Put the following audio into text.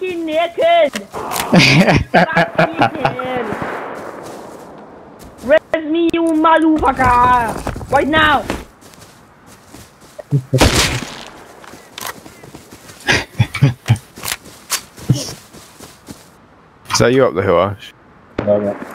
fucking naked! Res me, you motherfucker! Right now! Is that you up the hill, Ash? No, no.